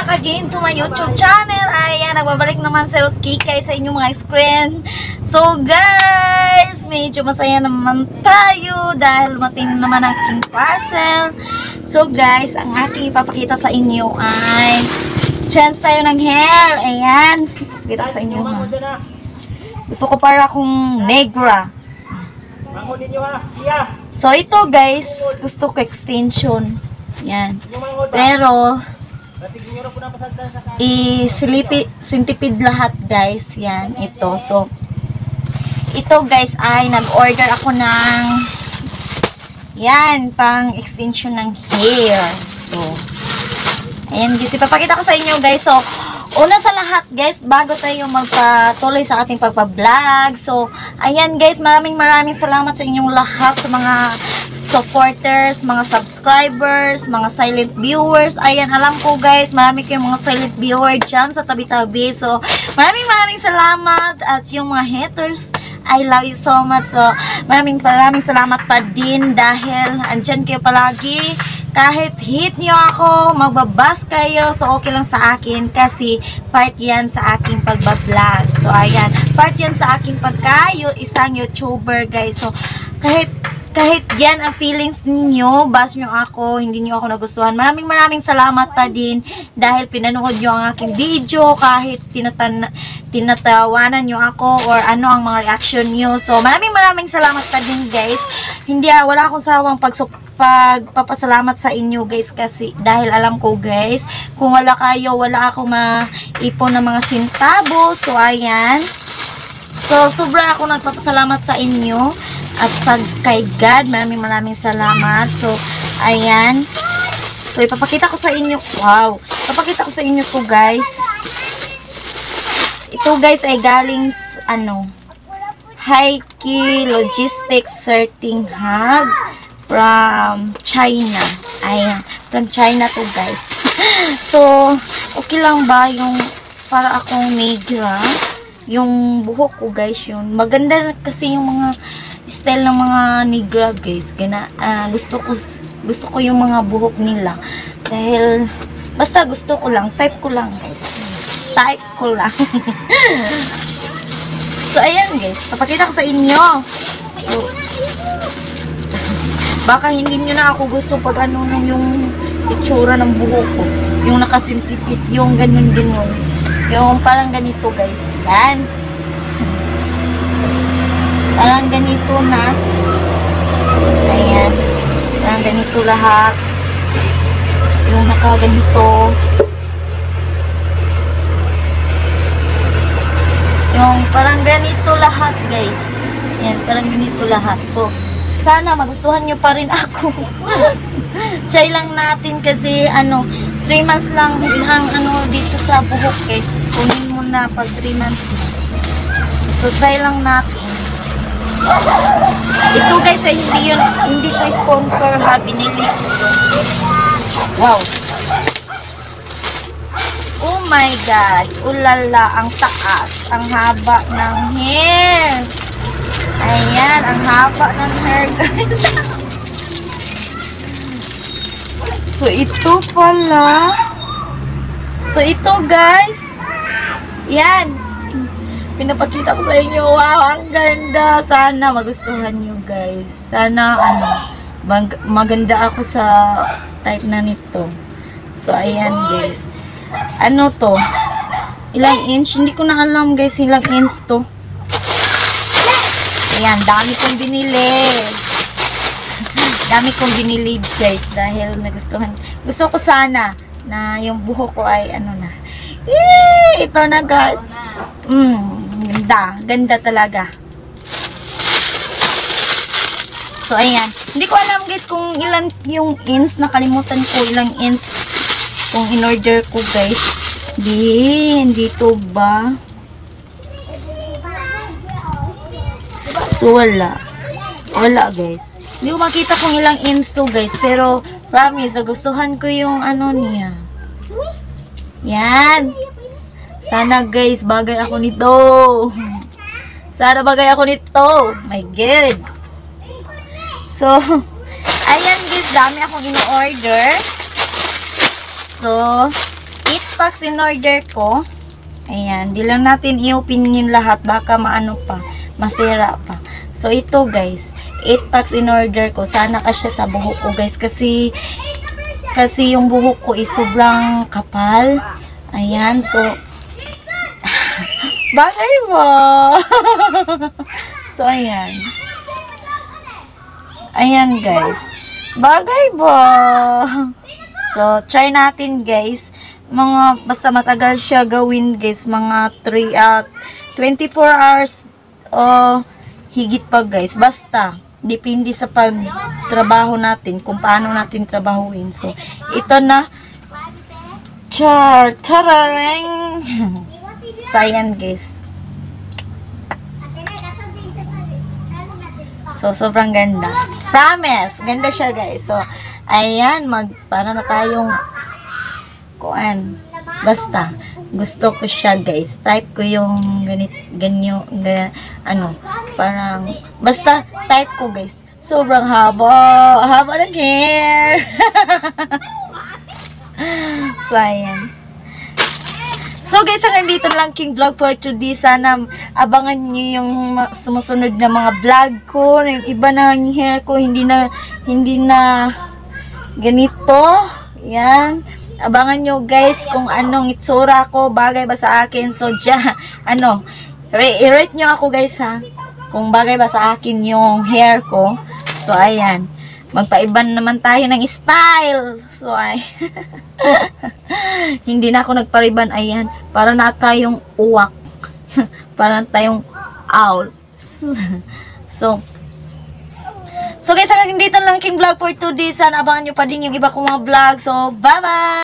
back again to my YouTube channel. Ayan, nagbabalik naman si Rose Kikay sa inyong mga screen. So guys, medyo masaya naman tayo dahil dumating naman ang aking parcel. So guys, ang aking ipapakita sa inyo ay chance tayo ng hair. Ayan, kita sa inyo ha. Gusto ko para akong negra. So ito guys, gusto ko extension. Yan. Pero sintipid lahat guys. Yan, ito. So ito guys ay nag-order ako ng yan, pang extension ng hair. So ayan guys, ipapakita ko sa inyo guys. So una sa lahat guys, bago tayo magpatuloy sa ating pagpa-vlog. So ayan guys, maraming salamat sa inyong lahat, sa mga supporters, mga subscribers, mga silent viewers. Ayan, alam ko guys, marami kayong mga silent viewer dyan sa tabi-tabi. So, maraming salamat. At yung mga haters, I love you so much. So, maraming salamat pa din dahil andyan kayo palagi. Kahit hit nyo ako, magbabas kayo, so okay lang sa akin kasi part yan sa aking pagbablog. So, ayan, part yan sa aking isang YouTuber guys. So, kahit yan ang feelings ninyo, bash nyo ako, hindi nyo ako nagustuhan. Maraming salamat pa din dahil pinanood nyo ang aking video, kahit tinatawanan nyo ako or ano ang mga reaction nyo. So, maraming salamat pa din guys. Wala akong sawang pagpapasalamat sa inyo guys kasi dahil alam ko guys, kung wala kayo, wala akong maipon ng mga sintabo. So, ayan. So, sobra ako nagpapasalamat sa inyo at kay God, maraming salamat. So, ayan. So, ipapakita ko sa inyo. Wow. Ipapakita ko sa inyo to guys. Ito guys ay galing Haiki Logistics Sorting Hub from China. Ayan. From China to guys. So, okay lang ba yung para akong negra? Yung buhok ko guys yun. Maganda kasi yung mga style ng mga negra guys. Gusto ko yung mga buhok nila. Dahil basta gusto ko lang. Type ko lang guys. Type ko lang. So ayan guys. Papakita ko sa inyo. So, baka hindi nyo na ako gusto pag yung itsura ng buhok ko. Yung nakasintipit. Yung ganun. Yung parang ganito guys. Yan. Parang ganito na. Ayan. Parang ganito lahat. Yung nakaganito. Yung parang ganito lahat guys. Ayan. Parang ganito lahat. So, sana magustuhan nyo pa rin ako. Try lang natin kasi 3 months lang ang dito sa buhok guys. Kunin mo na pag 3 months na. So try lang natin. Ito guys ay hindi to sponsor ha, binili ko. Wow. Oh my god. Ulala, ang taas, ang haba ng hair. Ayan, ang haba ng hair guys. So, ito pala. So, ito guys. Yan. Pinapakita ko sa inyo. Wow, ang ganda. Sana magustuhan nyo guys. Sana, maganda ako sa type na nito. So, ayan guys. Ano to? Ilang inch? Hindi ko na alam guys. Ilang inch to. Ayan, dami kong binili. Dami kong binili guys dahil nagustuhan. Gusto ko sana na yung buhok ko ay na. Ito na guys. Ganda talaga. So ayan. Hindi ko alam guys kung ilan yung inch. Nakalimutan ko ilang inch kung in-order ko guys. Hindi to ba? So wala guys. Hindi ko makita kung ilang inch to guys. Pero promise, nagustuhan ko yung niya. Yan. Sana guys, bagay ako nito. Sana bagay ako nito. My God. So, ayan guys, dami akong in-order. So, ito. packs in order ko. Ayan, di lang natin i-open yung lahat, baka maano pa, masira pa. So ito guys, 8 packs in order ko. Sana kasya sa buhok ko guys, kasi yung buhok ko is sobrang kapal. Ayan, so bagay ba? So ayan. Ayan guys. Bagay ba? So try natin guys. Basta matagal siya gawin guys, mga 24 hours higit pa guys. Basta depende sa pagtrabaho natin kung paano natin trabahuin. So ito na, charareng. Sayan guys. So sobrang ganda, promise, ganda siya guys. So ayan, para na tayong kuan. Basta gusto ko siya guys, type ko yung ganyo, parang basta type ko guys. Sobrang haba ng hair. So ayan. So guys, hanggang dito lang King Vlog for today. Sana abangan nyo yung sumusunod na mga vlog ko. Yung iba na yung hair ko, hindi na ganito. Yan. Abangan nyo guys kung anong itsura ko, bagay ba sa akin. So i-rate nyo ako guys ha, kung bagay ba sa akin yung hair ko. So ayan, magpaiban naman tayo ng style. So hindi na ako nagpariban. Ayan, para na tayong uwak. Para tayong owl. So guys, hanggang dito lang King Vlog for today. Sana abangan nyo pa din yung iba kong mga vlog. So bye bye.